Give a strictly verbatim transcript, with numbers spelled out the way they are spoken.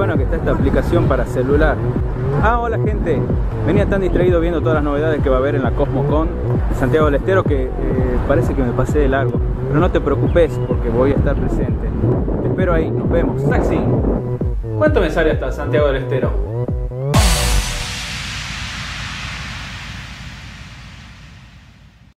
bueno que está esta aplicación para celular. Ah, hola gente, venía tan distraído viendo todas las novedades que va a haber en la Cosmocon de Santiago del Estero que eh, parece que me pasé de largo. Pero no te preocupes porque voy a estar presente. Te espero ahí, nos vemos. Taxi. ¿Cuánto me sale hasta Santiago del Estero?